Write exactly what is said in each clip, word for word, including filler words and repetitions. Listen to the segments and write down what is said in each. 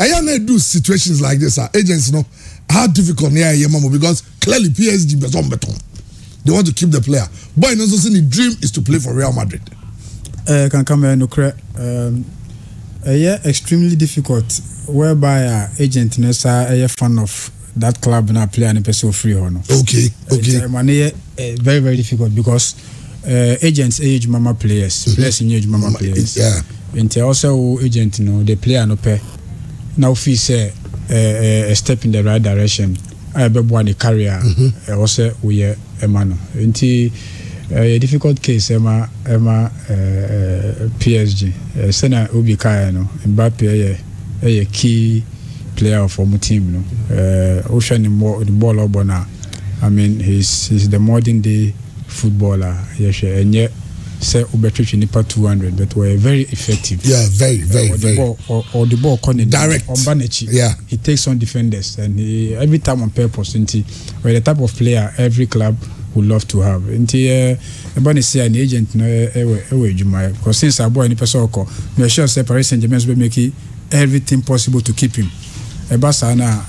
I don't do situations like this. Uh, agents know how difficult they are mama because clearly P S G beton beton. They want to keep the player. Boy, no so the dream is to play for Real Madrid. Uh, can come here no cre um uh, yeah, extremely difficult whereby uh, agent is a fan of that club and a player and a person free or no. Okay, okay. Uh, money, uh, very very difficult because uh, agents age mama players, mm-hmm. players in age mama, mama players. Yeah. And also agent, you know, the player no pay. Now fee say uh, a step in the right direction. I be born a career. Mm-hmm. uh, also we are a man. Into a difficult case, Emma Emma uh, P S G. Uh, Sena Ubi Kaya no Mbappe a a key player for my team. No, uh, Ocean the ball over now. I mean, he's he's the modern day footballer. Yes, and yet. Say Ubetrichi nipa two hundred, but were very effective. Yeah, very, very, uh, or very. The ball, or, or the ball coming direct on Banechi. Yeah, he takes on defenders, and he, every time on purpose. And he, we're the type of player every club would love to have. And he, uh, Banechi an agent, no, ewe Jumaya. Because since I bought any person, we are sure say Paris Saint-Germain will make everything possible to keep him. Ebasa na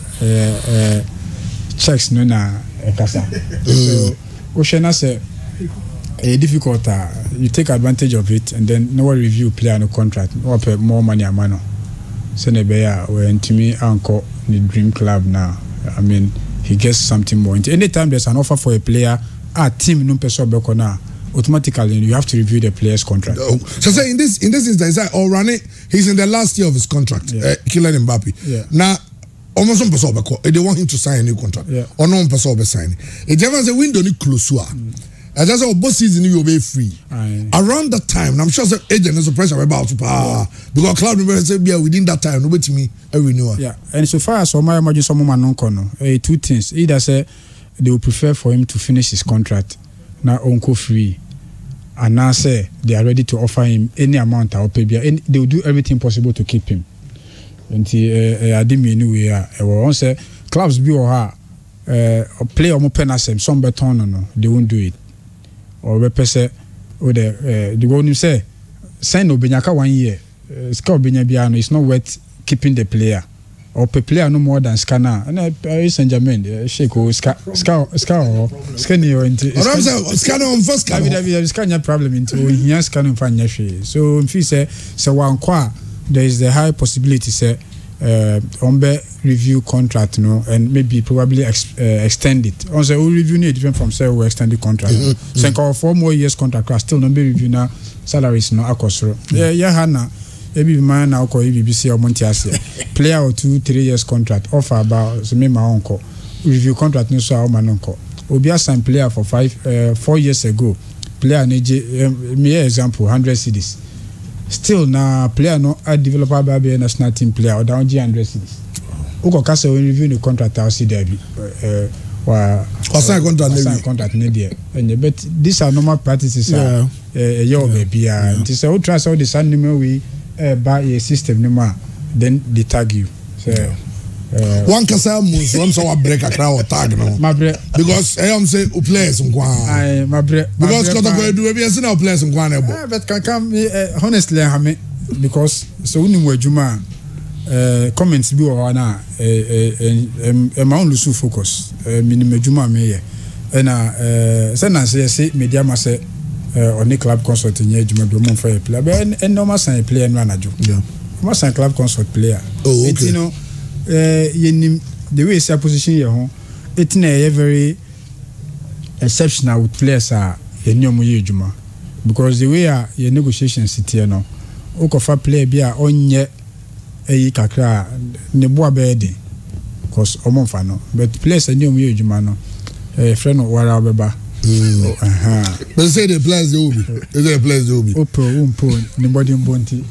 checks no na ekasa. So, Oshana say. A difficult, uh, you take advantage of it and then no review player no contract, or pay more money a mano. Senebeya when to me uncle the dream club now. I mean, he gets something more. Anytime there's an offer for a player, a team no peso bekona, automatically you have to review the player's contract. Oh. So say in this in this instance, oh Rane, he's in the last year of his contract, yeah. uh, Kylian Mbappe. Yeah. Now almost on peso beko, they want him to sign a new contract. Yeah. Or no peso be sign. It never say window ni close. Mm. I just said both season you will be free. Aye. Around that time, and I'm sure the agent is a pressure about to power because club members say yeah within that time nobody to me a renewal. Yeah, and so far as Omar imagine some man non kono, eh two things. Either say they would prefer for him to finish his contract now uncle free, and now say they are ready to offer him any amount or pay. And they will do everything possible to keep him. And I didn't mean we are. Once say clubs be or her uh, play or more penasem some beton no, they won't do it. Or repese or the uh, the one you say sign Obenyaka one year uh, Ska Obenyabiano is not worth keeping the player or pay player no more than Scanner and uh, Paris Saint-Germain uh, Shake or Ska Ska Ska or Scanny or into Scanner on first Scanner there Scanner problem into here Scanner fan yashi so if you say so one qua there is the high possibility say uh Ombe review contract no and maybe probably ex, uh, extend it. Also we review need different from say we extend the contract. Mm-hmm. So mm-hmm. four more years contract still no be review now salaries no akosoro. Mm-hmm. Yeah yeah hana ebi man na ko E B B C or Montiasia. Player or two three years contract offer about so me my uncle review contract no so man uncle. Obi assign player for five uh, four years ago. Player neje um, me example one hundred cedis. Still na player no a developer by be national team player or down G one hundred cedis. Uko kasa when review the contract I'll see there be uh wa sign contract sign contract ne there and but these are normal practices yeah eh your baby ah it is all trust all the same name we uh, buy a system name then they tag you so uh, one kasa moves one so break a crowd or tag no because I am say players nkwa I my bre because got to do we see now players nkwa na ebo but can come uh, honestly I mean because so uni wajuma uh, comments bi o na eh eh ma on lose focus minimum juma me ye na eh say na say say media ma say on the club consult nye juma bi mo fa player but en normal sign player no anajo yeah mo sign club consult player oh okay you know eh yenim the way say position ye ho it na e very exceptional with players are yenyom ye juma because the way your negotiations sit here no o ko fa player bi a onye eyi kakra ne bo abedi cause omo fa no but players any omo ejuma no eh friend no wara obeba mm aha but say the players they will be is the players they will be opo umpo ne body mbonti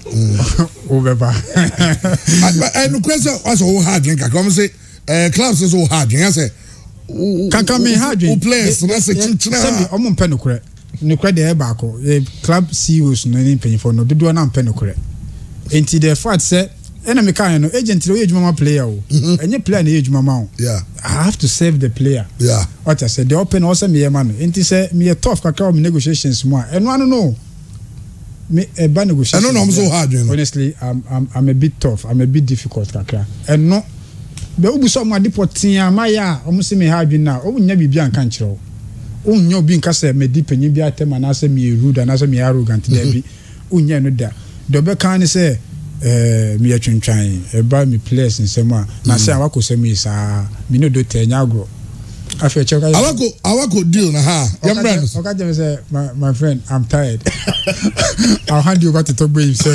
obeba and the question was so hard drink come say eh clubs is so hard drink say can come in hard drink players na say chinchina say omo mpe no kure no kure dey ba ko club C E Os no ni penny for no dodo na mpe no kure enti the fact say enemy can no agent no age mama player o any player na age mama yeah I have to save the player yeah what I said the open also me man enti say me tough kakra o negotiations mo eno anu no me a bad negotiation. I don't know, I'm so hard, you know. Honestly, I'm, I'm, I'm a bit tough. I'm a bit difficult, kakra. And no, but we saw my deporting, Maya, almost me hard now. Oh, never be uncontrolled. Oh, no, being cast me deep and you be at them and answer me rude and answer me arrogant. There be, oh, yeah, no, that. The back can say, eh, me a trying, a buy me place in somewhere. Now, say, I could say me, sir, me no do ten yago. I feel check. I want to, I want to deal na ha. Young man. Okay, just say, my my friend, I'm tired. I'll hand you over to talk by himself.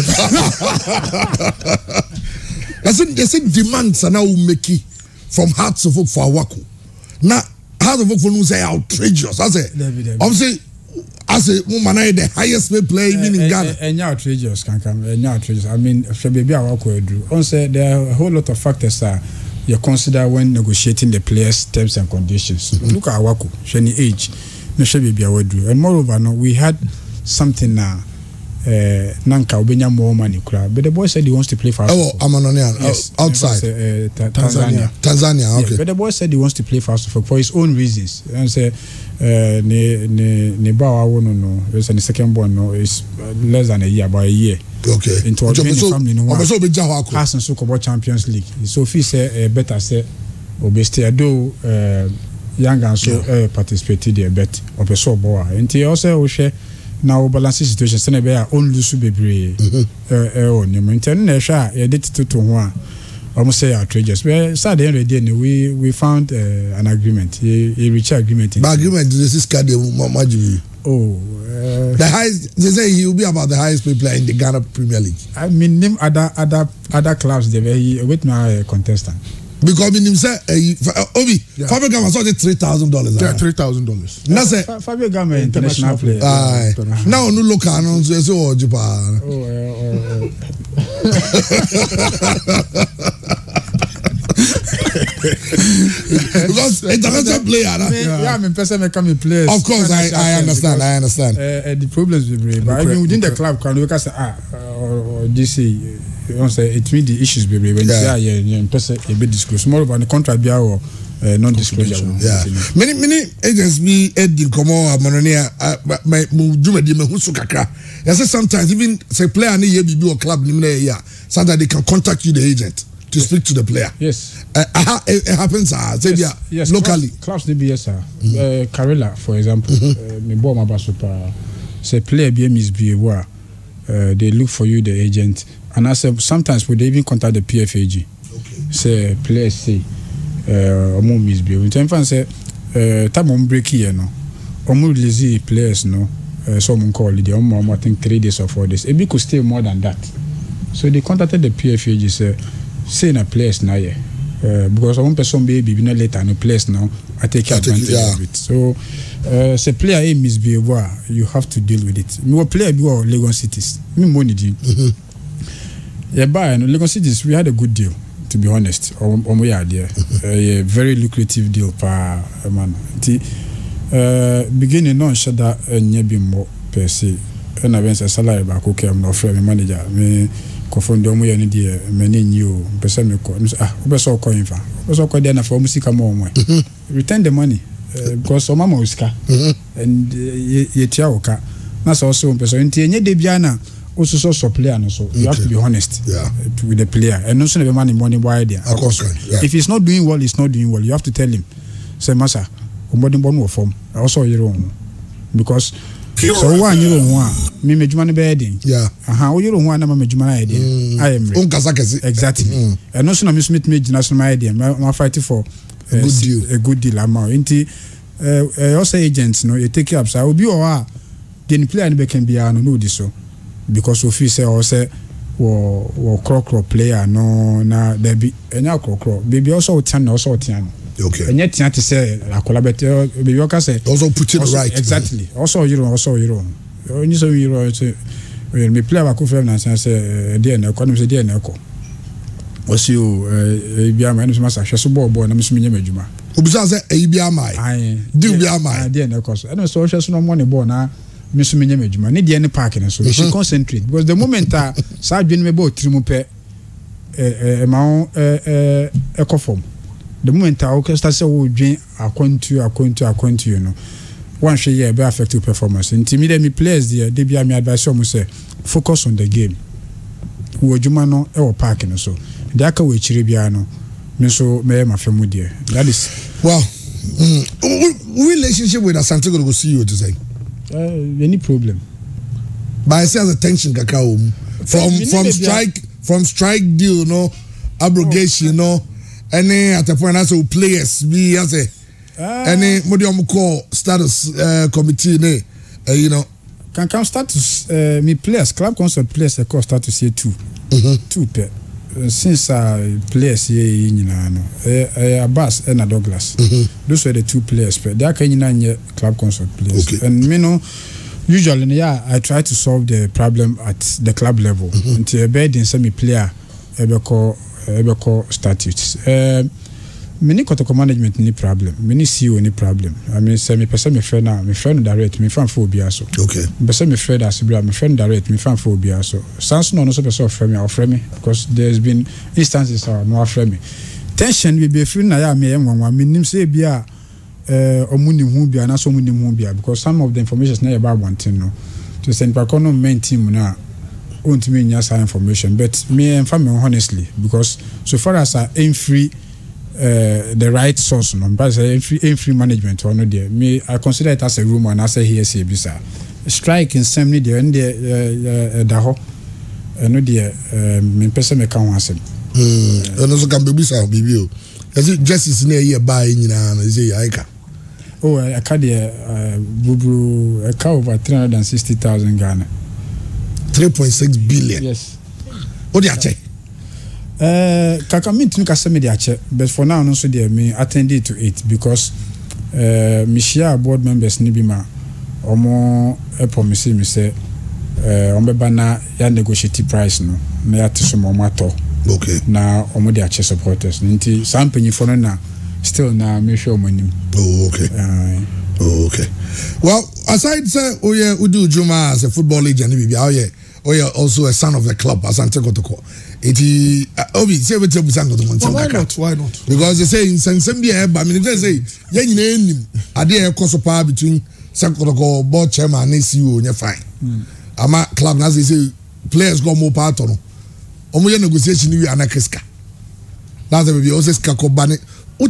I said, they said demands are now making from Hearts of Oak for Awako. Now, Hearts of Oak for no say outrageous. I say, I'm saying, I say, woman, the highest paid player even in Ghana. And now outrageous can come. And now outrageous. I mean, should be Awako do. On say there are a whole lot of factors that you consider when negotiating the players' terms and conditions. Mm-hmm. Look at Awako, Shani age, no should be Awadu. And moreover, no, we had something now. Uh, Nanka Ubenya more money, but the boy said he wants to play for us. Oh, Amanonian, yes, outside uh, ta- Tanzania. Tanzania, okay. Yeah, but the boy said he wants to play for us for his own reasons. And say, uh, ne ne ne bawa wono no, it's the second born no, is less than a year, about a year. Okay. Into a family no. Obeso be Jahako. Has and so about Champions League. So if he say uh, better say, obeste do uh, young and so yeah. uh, participated there, but obeso boa. And he also share. Now balance situation sene be a on lusu bebre eh eh on you maintain na sha e dey to to ho a almost say outrageous we sad end of the day we we found uh, an agreement a, a reach agreement the agreement is this card Majibi. Oh uh, the highest they say he will be about the highest paid player in the Ghana Premier League. I mean name other other other clubs they he with my contestant. Because in himself, uh, Obi, yeah. Fabio Gama saw three thousand dollars. Yeah, three thousand dollars. That's it. Fabio Gama international player. Aye. Now no local no so so Japan. Oh, oh, because international player. Yeah, I mean, person may come in place. Of course, I I understand. I understand. Uh, the problems will be, but even within the club, can we can say ah or this is. You say it means the issues, baby. When yeah. you say yeah, person a bit disclose. More about the contract be or uh, non-disclosure. Yeah. Many many agents be Eddie Komo Amonia. My Juma di me husu kakra. Yes, sometimes even say player ni ye be or club ni me yeah. Sometimes they can contact you the agent to yes. speak to the player. Yes. Uh, it, it happens. Uh, say yes. Yeah, yes. Locally. Clubs ni be yes sir. Karela for example. Me bo ma ba super. Say player be misbehave. Uh, they look for you the agent. And I said sometimes we even contact the P F A G. Okay. Say players say uh omo misbehave. In time say uh time on break here no. Omo release players no. Uh, some call it the omo I think three days or four days. It could stay more than that. So they contacted the P F A G say say na players na here. Uh, because one person baby be no later no players now I take advantage yeah. of it. So uh say player a misbehave you have to deal with it. Me player be or Lagos cities. Me money di. Mm-hmm. Yeah, but in Lagos Cities, we had a good deal, to be honest. On we had there, a very lucrative deal per man. The beginning, no, shada nyebi more per se. And I went a salary back. Okay, I'm not friend manager. Me confirm the money any day. Many new person me call. Ah, we so call him for. We so call them for music more more. Return the money because some mama uska and ye tia oka. That's also person. Inti nye debiana. Also, so, so player, no, so you okay. have to be honest yeah. with the player, and also the money, money, why there. Of course, yeah. If he's not doing well, he's not doing well. You have to tell him, say, Massa, somebody born with form. Also, you own because so one you don't want me, make money bedding. Yeah, uh-huh. You don't want to make money idea. Mm. I am exactly, mm. and also, Miss Smith made national idea. I'm fighting for a good uh, deal, a good deal. I'm into uh, also agents, no, you take up. So I will be or then player can be I know this so. Because if you say or say or or croc player no na there be any croc baby also ten also ten okay and yet to say I collaborate baby you can say also put it right exactly mm-hmm. also you know also you know you so you know when me play back for na say dey na ko say dey na ko what's you eh bia ma no so hwe ball ball na me so me nyama adwuma obisa say eh bia mai do bia mai dey na ko so and so hwe so no money ball na Miss Minjama, need any parking, so you should concentrate because the moment I start doing me about Trimupe, a eco form. The moment I start say, oh, Jane, I want to, I want to, I want to, you know. one share year be affect performance. Nti me me players there, they be me advice am say focus on the game. Wo djuma no e wo park no so. De aka we chire bia no me so me ma femu there. That is well, mm, relationship with Asante go see you to say. Uh, any problem? But I say as a tension kakao from from strike from strike deal no abrogation no any at the point as players be as a any medium call status uh, committee ne uh, you know can come status uh, me players club concert players call status here two mm-hmm. two pe uh, since uh, players here nyina no eh uh, Abbas and Douglas mm-hmm. those were the two players pe they are nyina club concert players okay. And me no usually yeah I try to solve the problem at the club level mm-hmm. Until a bed in semi player ebe call ebe call statutes uh, many kotoko management ni problem many C E O ni problem I mean say me person me friend na me friend direct me fan for obiaso okay person me friend as bra me friend direct me fan for obiaso sans no no so person friend me or friend me because there's been instances or no friend me tension we be free na ya me enwanwa me nim say bia eh omuni hu bia na so omuni hu bia because some of the information is na about one thing no to send pa kono main team na won't mean yes information but me and family honestly because so far as I aim free uh, the right source no but aim free aim free management or no there me I consider it as a rumor and I say here say bisa strike in some need there and there da ho no there me person me kan ho asem mm and also can be bisa bibi o is it justice na here buy nyina no say yaika oh I ka there bubru I ka over three hundred sixty thousand Ghana three point six billion. Yes. What do you check? Uh, kaka me tun kasa me dey check, but for now no so dey me attended to it because uh me share board members ni bi ma omo e promise me say uh omo be na ya negotiate price no na ya tiso mo mato. Okay. Na omo dey check supporters. Nti sampany for no na still na me sure mo nim. Oh okay. Uh, oh okay. Well, aside say oh yeah Udu Juma as a football legend bi oh yeah oh yeah also a son of the club Asante Kotoko. Iti obi say we tell Asante Kotoko. Why not? Why not? Because they say in Sansem bi e ba me they say ya nyina enim ade e koso pa between Asante Kotoko board chairman and C E O nya fine. Mm. Ama club na say players go more part on. Omo ye negotiation wi anakeska. That's the be also ska ko bane.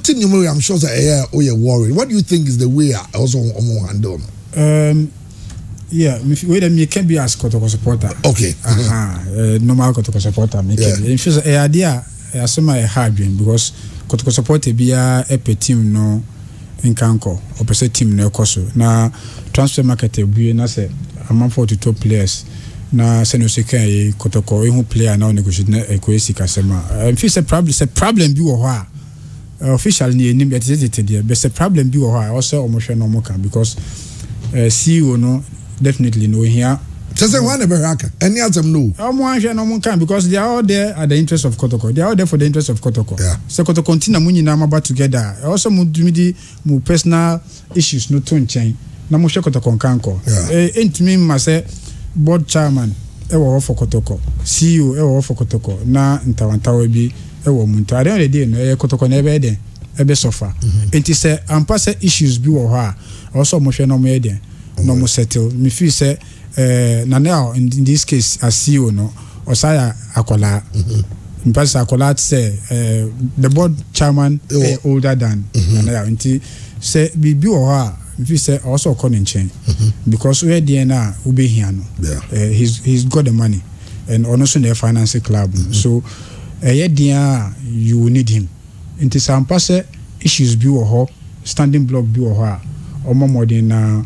I'm sure that oh yeah worried. What do you think is the way I also handle? Um, yeah, wait a minute. Can be as Kotoko supporter. Okay. Aha, uh, normal Kotoko supporter. Me yeah. In fact, a idea I assume I hard because Kotoko supporter be a epe team no in Kanko or per se team no koso. Na transfer market be na say among forty top players. Na senosika Kotoko who player now negotiate na equasi kasema. In fact, a problem. A problem be or Uh, official ni enim yet there but the problem be or also almost no more can because uh, C E O no definitely no here just say one ever haka any of them no almost no more can because they are all there at the interest of Kotoko they are all there for the interest of Kotoko yeah so Kotoko continue mu nyina maba together also mu di mu personal issues no to nchen na mu hwe Kotoko nkanko eh entimi ma say board chairman e wo for Kotoko C E O e wo for Kotoko na ntawantawa bi ewo muntu ade on the day no e Kotoko na ebe den ebe sofa enti say ampa say issues bi wo ha also mo hwe no mo eden no mo settle me feel say eh na now in this case as C E O no osaya akola mpa say akola say eh the board chairman is older than na now enti say bi bi wo ha me feel say also calling change because we dey na ube hia no he's he's got the money and also the finance club so eh dia you will need him into some pass issues bi wo ho standing block bi wo ho a omo modern na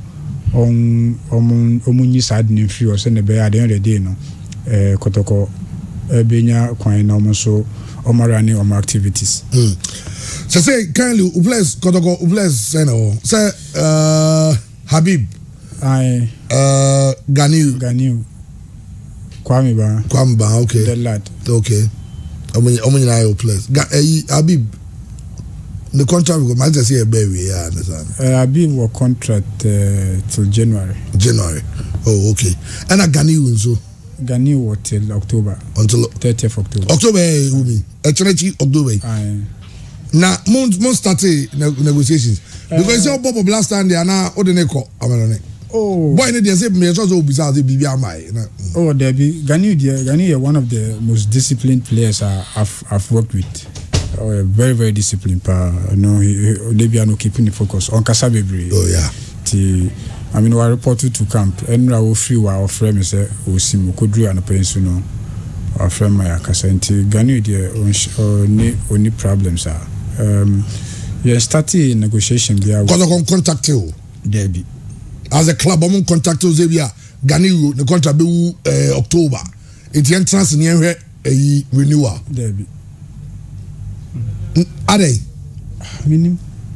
on on omunyi side ni free o se ne be at the end of the day no eh Kotoko e benya kwan na omo so omo running omo activities mm. So say kindly bless Kotoko bless you know say uh Habib I uh Ganiu Ganiu Kwame ba Kwame ba okay the lad okay omo omo nyina ayo place eh Habib the contract go might say a baby yeah understand uh, Habib will contract uh, till January January oh okay and a Ganiu nso Ganiu will till October until thirtieth of October October umi actually October aye na mon mon start negotiations because you Bobo last time they are now odineko amelone oh boy ne dey say me just go bizarre say bibi amai oh there be Gani Gani one of the most disciplined players I've I've worked with. Oh, very very disciplined pa no he they be no keeping the focus on Kasabebre. Oh yeah. Ti I mean we reported to camp and we free wa offer me say o sim ko dru an pensu no offer my akasa nti Gani there only only problems are um yeah started negotiation bia because of contact you there be as a club among contact you bia Gani the contract be uh, October it entrance near here a renewal there be are they minim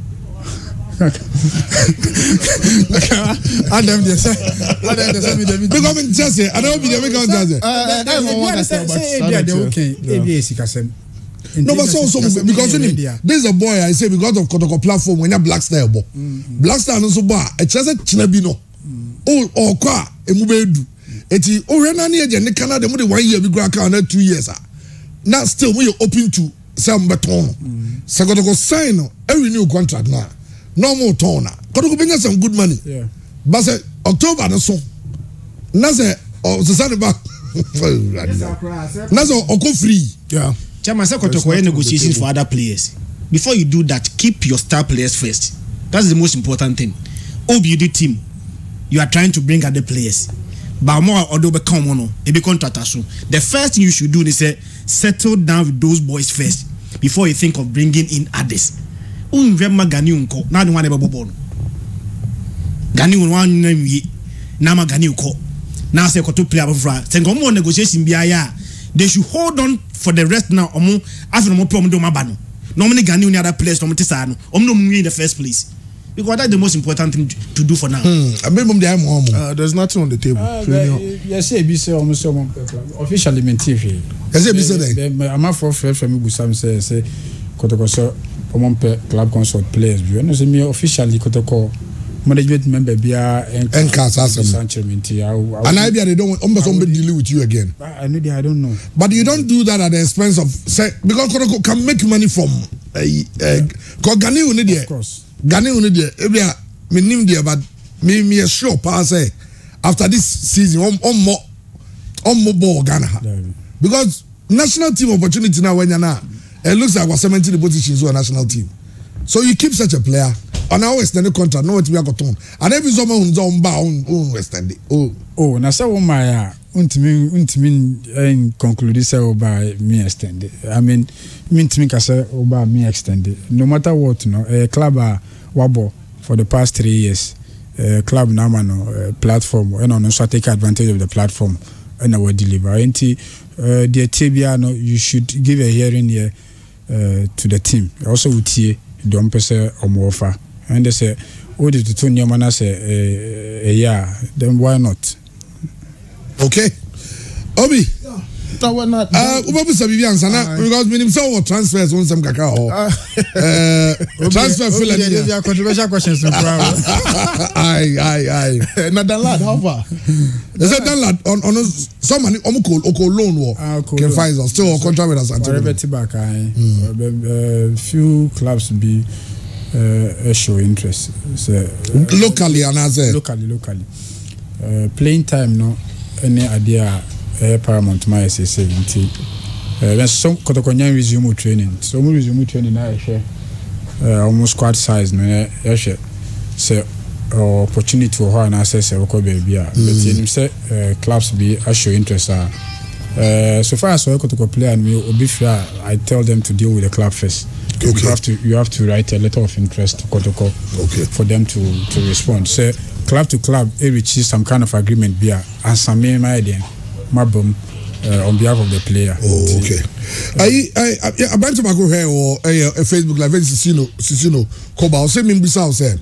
Adam dey say Adam dey say me dey because me just say I don't be the make on just say say dey okay e be esikasem no but so so because this is a boy I say because of Kotoko platform when you black style bo black style no so bo e chese china bi no o o kwa emu be du eti o hwe na na eje ne Canada mo de one year bi gra ka na two years ah now still we open to some beton so Kotoko sign no every new contract now no more turn na Kotoko bring some good money yeah but say October no so na say o se sane ba na so o ko free yeah Chairman, say Kotoko negotiations for other players. Before you do that, keep your star players first. That's the most important thing. O B U D team, you are trying to bring other players. But more although become one, it be contract soon. The first thing you should do is say settle down with those boys first before you think of bringing in others. Unvema Gani unko na the one ebe bobo. Gani one name nama Gani unko. Now say Koto player for say go negotiation biaya. They should hold on for the rest now. Omo after no problem do mabano. No many Ghanaian any other players no tisa no. Omo no in the first place. Because that's the most important thing to do for now. Hmm. I mean, uh, there's nothing on the table. Uh, yes, say be say almost some officially mentive. Yes, say be say that. I'm for friend from me Busam say say Kotoko so Omon club consult players. You know say me officially Kotoko management member bia and cast and I be they don't want somebody deal with you again. I know I don't know. But you don't do that at the expense of say because Kotoko can make money from uh, uh, cause Gani will need of course. Gani will need there. Me name there but me me sure pass say after this season on on more on more ball Ghana because national team opportunity now when you now it looks like we're cementing the positions to a national team. So you keep such a player. And I always extend the contract. No, what we are got on. And every summer on zone bar on on extend it. Oh, oh. Now so my untimi untimi in conclude say by me extend it. I mean, mean to me say about me extend it. No matter what, no. A club a wabo for the past three years. A club now no platform. And on so take advantage of the platform and I will deliver. And uh, the Tibia no, you should give a hearing here uh, to the team. Also with here, don't say omo offer. And they say, oh, the two new man say, eh, yeah, then why not? Okay. Obi. That was not. Uh, Ubabu Sabibian Sana, because we himself transfers on some cacao. Uh, transfer fill and there are controversial questions. Aye, aye, aye. Not that lad, how far? They said that lad on on someone Omoko Oko loan war can find us still on contract with us. Whatever back, I few clubs be. Uh, show interest so, uh, locally and as a locally locally uh, playing time no any idea uh, paramount my say seventy uh, when some Kotokonya resume training so we resume training now share uh, almost squad size no yeah share say uh, opportunity for her and access e ko baby but him say uh, clubs be show interest uh, uh, so far as I Kotoko player and me obi I tell them to deal with the club first. Okay. You have to you have to write a letter of interest to Kotoko okay. for them to to respond. So club to club, it reaches some kind of agreement there and some my idea, mabum uh, on behalf of the player. Oh, okay. I I I about to go here or a Facebook live Sisino Sisino Koba. I say me bisa say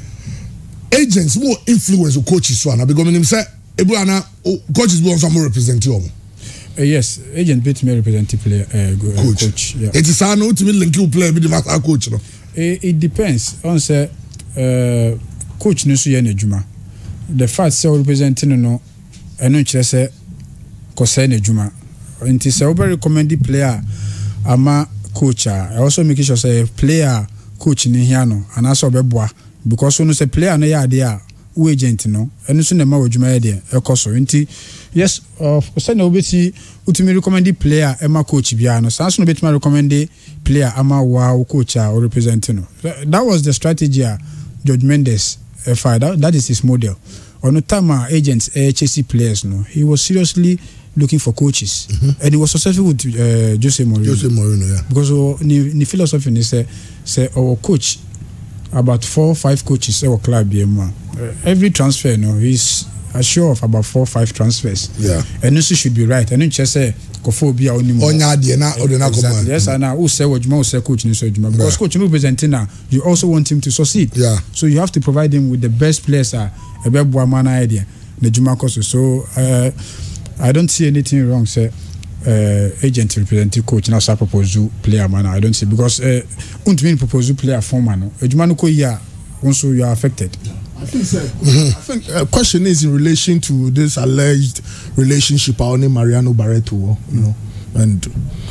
agents more influence of coaches so na because him say ebu ana coaches be on some represent you. Uh, yes, agent bit me represent player uh, coach. coach yeah. It is an ultimate link you play with the master coach no. It, it depends on say uh, coach no so ye na djuma. The fact say representing no eno kire say ko say na djuma. Nti say we recommend the player ama coach I also make sure say player coach ni here no and also obeboa because when say player no ya there who agent no eno so na ma wadwuma ya there ekoso nti yes of say na obeti utimi recommend player ema coach bia no sanso no beti ma recommend player ama wa coach a represent no that was the strategy George Mendes F I that, that is his model on the time agents H S C players no he was seriously looking for coaches mm-hmm. and he was successful with uh, Jose Mourinho Jose Mourinho yeah because uh, ni, ni philosophy ni say say our coach about four five coaches our club B M one uh, every transfer no he's assured of about four five transfers yeah and this should be right and just say kofo bia onimo onya de na odena command yes and now who say wajuma who say coach ni so wajuma because yeah. coach no representing now you also want him to succeed yeah so you have to provide him with the best players uh ebeboa man idea the juma course so uh, I don't see anything wrong say uh, agent representing coach now say propose player man I don't see because uh untimi propose player form man ejuma no ko ya also you are affected. I think so. Mm-hmm. I think a uh, question is in relation to this alleged relationship Aoni Mariano Barreto, you know, and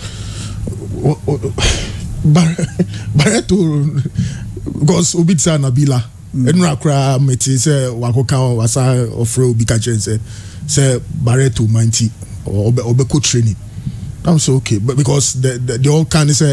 uh, uh, Bar- Barreto because Obitsa Nabila Enra kra meti say wakoka wasa ofre obi ka chen say say Barreto ninety or obeko training. I'm so okay, but because the the, the all kind say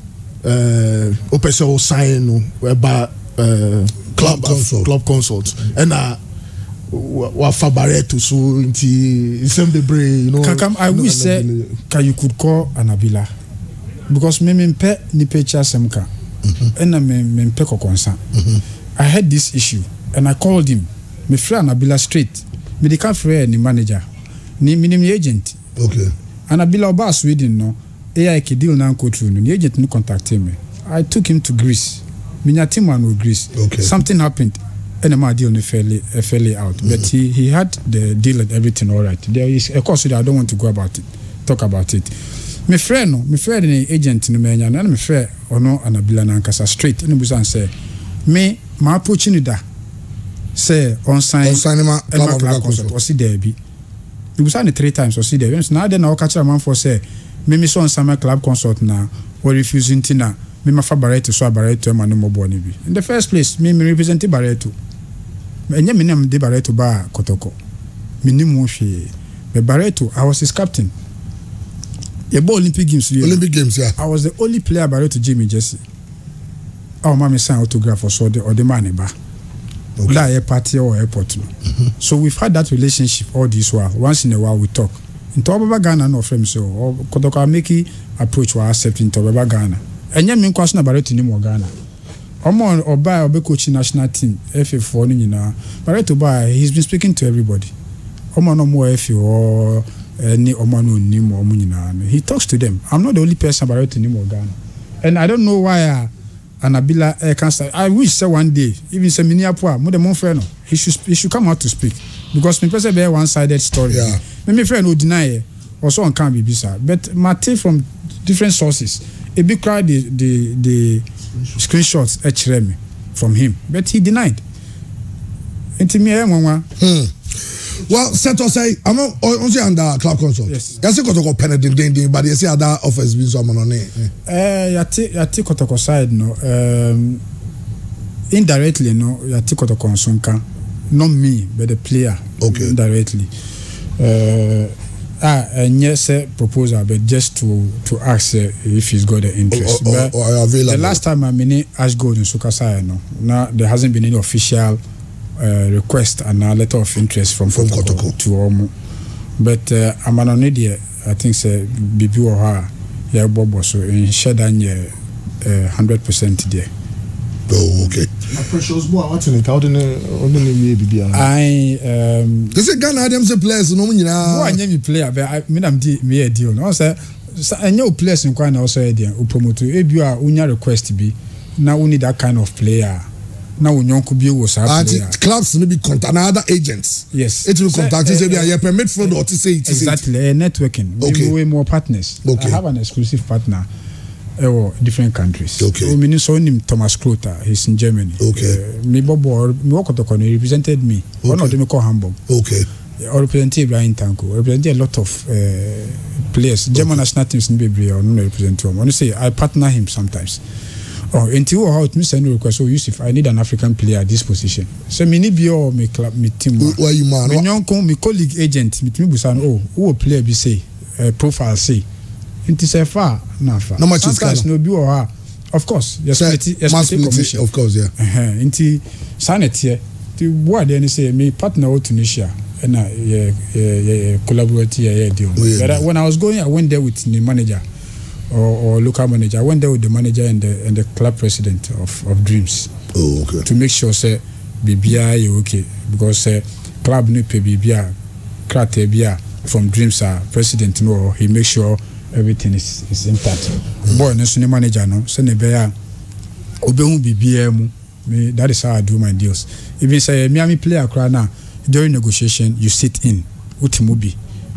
uh opese sign no whereby uh club consult club consult and uh wa fa Barreto so nti same the brain you know Kakam, I wish say can you could call Anabila because me me pe ni pecha semka and na me me pe kokonsa I had this issue and I called him me friend Anabila straight me the can friend ni manager ni minimum agent okay Anabila oba Sweden no A I ke deal na go through no the agent no contact me I took him to Greece Minya team man with Greece. Okay. Something happened and my deal fairly uh, fairly out. Mm-hmm. But he, he had the deal and everything all right. There is of course I don't want to go about it, talk about it. My friend no, my friend the agent no menya na my friend ono Anabila na nkasa straight. No busan say me my opportunity da say on sign on sign ma club club consult o si there bi. You busan three times o si there. Now then na o catch a man for say me me so on sign club consult na or refusing tina me ma fa Barreto so Barreto ma no mo bo ni bi in the first place me me represent Barreto enye me nam de Barreto ba Kotoko me ni mo hwe be Barreto I was his captain ye bo Olympic games yeah. Olympic games yeah I was the only player Barreto Jimmy Jesse oh ma me sign autograph for so the or the man ba okay. That a party or airport no. Mm-hmm. So we've had that relationship all this while once in a while we talk into Obaba Ghana no frame so or Kotoko make approach wa accept into Obaba Ghana enye me nkwaso na Barreto ni mo Ghana omo oba obe coach national team F A four ni nyina Barreto ba he's been speaking to everybody omo no mo F A or any omo no ni mo omo nyina he talks to them I'm not the only person Barreto ni mo Ghana and I don't know why uh, Anabila uh, can start. I wish say one day even say Minneapolis mo de mon friend no he should he should come out to speak because me person be one sided story yeah. Me me friend no deny also on can be bisa but Mate from different sources a big crowd the the, the screenshots actually me from him but he denied enti me enwa hmm well set us say I'm on say under club consult yes you say Kotoko pen ding ding ding but you say other offers been so on eh eh yati yati Kotoko side no um indirectly no yati Kotoko sonka not me but the player okay indirectly uh ah and yes uh, proposal but just to to ask uh, if he's got the interest or, or, but or available. The last time I mean Ash Gold in Sukasaya no now there hasn't been any official uh, request and a letter of interest from, from Kotoko to Omo but uh, I'm an idea I think say Bibi or her yeah Bobo so in Shadanya one hundred percent there. Oh, okay. My precious boy, what's in it? How do you be? I um. They say Ghana them say players no money na. Who are you player? But I mean I'm di me a deal. No say I know players in Ghana also a deal. Upromote. If you are unya request be now we need that kind of player. Now we don't could be was a player. Clubs no be contact other agents. Yes. It will contact. Say be a permit for or to say it. Exactly. Networking. Okay. We more partners. Okay. I have an exclusive partner. Uh, different countries. Okay. So, meaning so him Thomas Klota, he's in Germany. Okay. Uh, me Bobo, me Kotoko represented me. Okay. One of them called Hamburg. Okay. or represent Ibrahim Tanko, represent a lot of uh, players. German okay. national teams in Bibri or no represent him. I want to say I partner him sometimes. Oh, until how to send a request. So Yusuf, I need an African player at this position. So me need be all me club, me team. Where you man? Me young me colleague agent, me team busan. Oh, who player be say uh, profile say. Inti say far, na far. No much is kind. No be or of course. Yes, yes, commission. Of course, yeah. Uh-huh. Inti sanity. The word they say me partner with Tunisia and uh, yeah, yeah, yeah, collaborate yeah, yeah, deal. Oh, yeah, yeah. When I was going, I went there with the manager or, or local manager. I went there with the manager and the and the club president of, of Dreams. Oh, okay. To make sure say B B I you okay because uh, club no pay B B I, club B B I from Dreams are president no he make sure everything is is intact. Mm. Boy, no so the manager no so ne be ya obehu B B I mu. Me, that is how I do my deals. Even say Miami player cry now during negotiation, you sit in. Utimubi,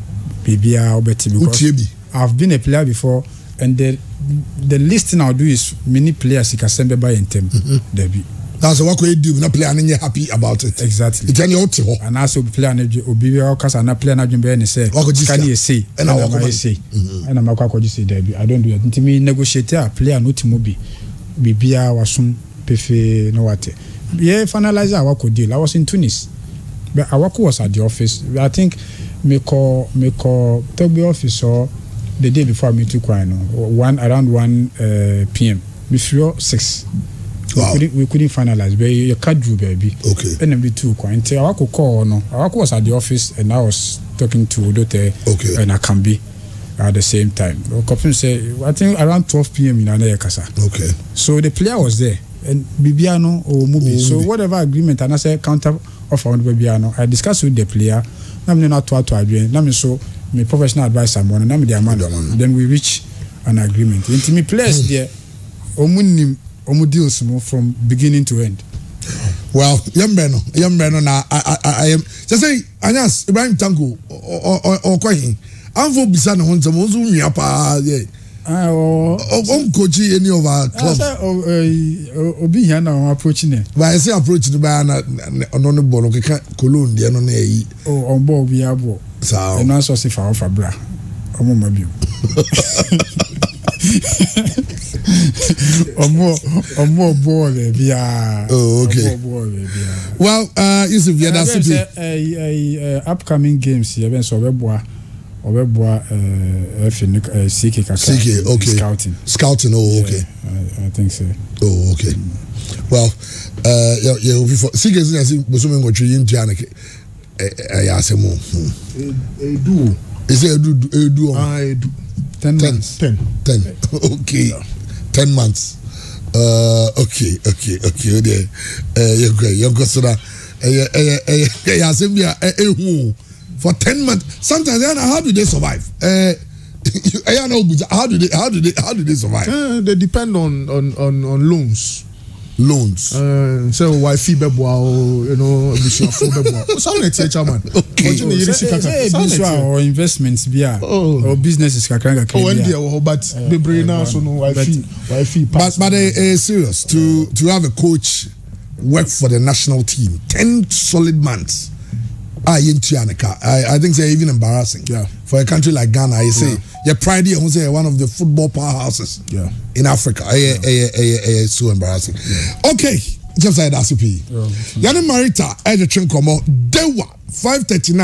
Bibia, Obeti. Because I've been a player before, and the the least thing I'll do is many players you can send by in them. Debbie. That's what we do. Not play and you're happy about it. Exactly. It's any auto. And also play and Obibia because I'm not playing and Jimbe and say, can you say? And I say, and I'm not say Debbie. I don't do it. Until me negotiate a player no Timubi, Bibia was soon. Pefe no what yeah finalize our deal. I was in Tunis but Awako was at the office. I think me call me call tell the office or the day before me took one one around one uh, p m before six. Wow. We couldn't we couldn't finalize but you can't do baby. Okay. And then we took one until Awako call no Awako was at the office and I was talking to Odote okay. and Akambi at the same time. Kopin say I think around twelve p m in Anaya Kasa. Okay. So the player was there. And Bibiano or Mubi. So whatever agreement and I say counter offer on Bibiano, I discuss with the player. I'm not to to agree. I'm so my professional advice someone and I'm the amount. Then we reach an agreement. Into me players there, omunim omu deals from beginning to end. Well, young man, young man, now I I I am just say Anyas Ibrahim Tanko or or or Kwahi. I'm for Bisana on some Ozu Yapa. Ah, oh, um, coach any of our clubs. Oh, uh, Obi here now approaching it. But I say approach the man on the ball. Okay, Cologne, the no oh, on board we have. So, and also if I offer bra, I'm on my Or more, or more ball, yeah. Oh, okay. Well, uh, Yusuf, yeah, that's it. A upcoming games here, so we Obeboa uh uh C K C K okay scouting scouting oh yeah, okay I, I think so oh okay mm. Well uh yeah yeah before C K is I think Bosomen go three in Tianake eh ya asemo edu is it edu edu ah edu ten months ten ten okay ten months uh okay okay okay there eh you go you go so that eh eh eh ya asembia eh for ten months. Sometimes how do they survive? Uh, how do they how do they how do they survive? Uh, they depend on on on, on loans. Loans. Uh, so wifey beboa you know bishop beboa. Sound like chairman. Okay. Or investments bia or businesses kakanga. Oh, and there but the brain now so no wifey wifey. But but uh, serious to to have a coach work for the national team ten solid months. I I think it's even embarrassing. Yeah. For a country like Ghana, I say, yeah, your pride here was one of the football powerhouses. Yeah. In Africa, yeah. It's so embarrassing. Yeah. Okay, just like that, C P. Yeah. Yana Marita, I just think Dewa five thirty nine.